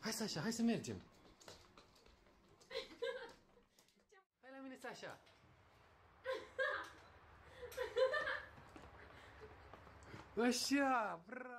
Hai, Sasha, hai să mergem. Hai la mine, Sasha. Așa, bravo.